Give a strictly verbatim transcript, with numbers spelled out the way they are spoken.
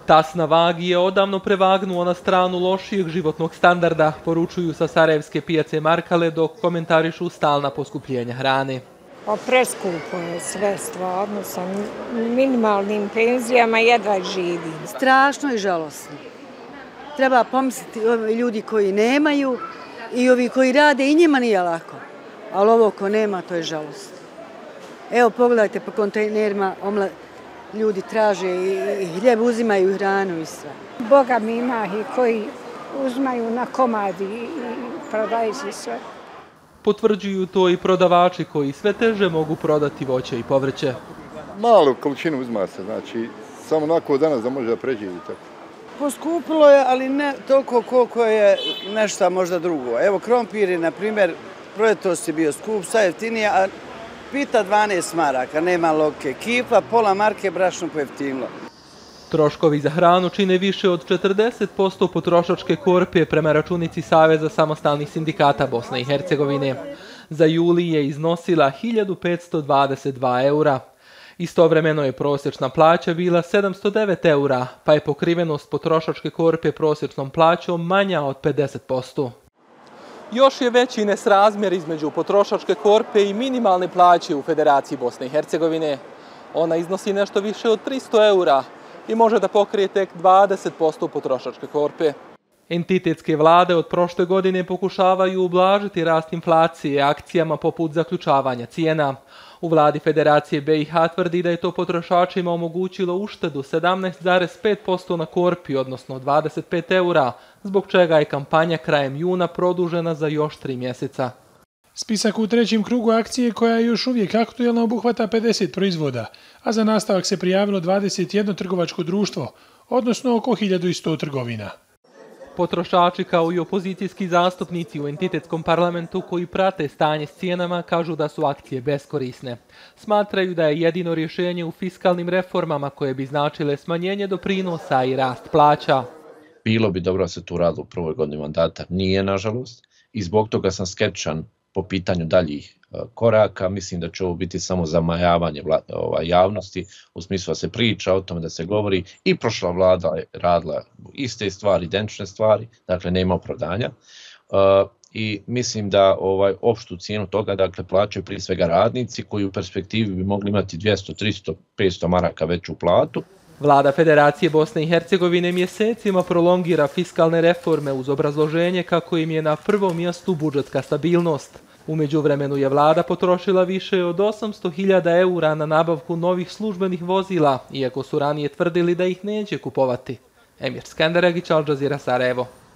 Tas na vagi je odavno prevagnuo na stranu lošijeg životnog standarda, poručuju sa Sarajevske pijace Markale, dok komentarišu stalna poskupljenja hrane. O preskupo je sve stvarno, sa minimalnim penzijama jedva živim. Strašno i žalosno. Treba pomisliti ovi ljudi koji nemaju i ovi koji rade, i njima nije lako. Ali ovo ko nema, to je žalost. Evo pogledajte po kontejnerima, ljudi traže i hljeb, uzimaju hranu i sve. Boga mi ima i koji uzmaju na komadi i prodaju se sve. Potvrđuju to i prodavači koji sve teže mogu prodati voće i povrće. Malu količinu uzma se, znači samo onako danas da može da preživi tako. Poskupilo je, ali ne toliko koliko je nešto možda drugo. Evo krompir je, na primjer, proljetos je bio skup, sad jeftinije, a pita dvanaest maraka, nema loke. Kipa, pola marke, brašno pojeftinilo. Troškovi za hranu čine više od četrdeset posto potrošačke korpe prema računici Saveza samostalnih sindikata Bosne i Hercegovine. Za juli je iznosila hiljadu petsto dvadeset dva eura. Istovremeno je prosječna plaća bila sedamsto devet eura, pa je pokrivenost potrošačke korpe prosječnom plaćom manja od pedeset posto. Još je veći nesrazmjer između potrošačke korpe i minimalne plaće u Federaciji Bosne i Hercegovine. Ona iznosi nešto više od tristo eura i može da pokrije tek dvadeset posto potrošačke korpe. Entitetske vlade od prošle godine pokušavaju ublažiti rast inflacije akcijama poput zaključavanja cijena. U vladi Federacije B i H tvrdi da je to potrošačima omogućilo uštedu sedamnaest zarez pet posto na korpi, odnosno dvadeset pet eura, zbog čega je kampanja krajem juna produžena za još tri mjeseca. Spisak u trećem krugu akcije, koja je još uvijek aktuelna, obuhvata pedeset proizvoda, a za nastavak se prijavilo dvadeset jedno trgovačko društvo, odnosno oko hiljadu sto trgovina. Potrošači kao i opozicijski zastupnici u entitetskom parlamentu koji prate stanje s cijenama kažu da su akcije beskorisne. Smatraju da je jedino rješenje u fiskalnim reformama koje bi značile smanjenje doprinosa i rast plaća. Bilo bi dobro da se tu radilo u prvoj godini mandata, nije nažalost, i zbog toga sam skeptičan po pitanju daljih koraka. Mislim da će ovo biti samo zamajavanje javnosti, u smislu da se priča o tome, da se govori. I prošla vlada je radila iste stvari, identične stvari, dakle nema opravdanja. I mislim da ovaj, opštu cijenu toga dakle, plaćaju prije svega radnici koji u perspektivi bi mogli imati dvjesto, tristo, petsto maraka veću platu. Vlada Federacije Bosne i Hercegovine mjesecima prolongira fiskalne reforme uz obrazloženje kako im je na prvom mjestu budžetska stabilnost. U međuvremenu je vlada potrošila više od osamsto hiljada eura na nabavku novih službenih vozila, iako su ranije tvrdili da ih neće kupovati. Emir Skenderagić, Al Jazeera, Sarajevo.